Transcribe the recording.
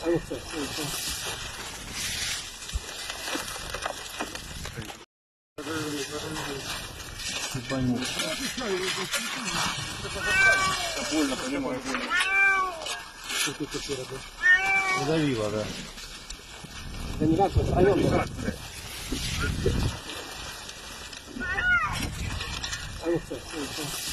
Не пойму. Больно, понимаю, больно. Задавило, да. Да не так, втроем. А вот все.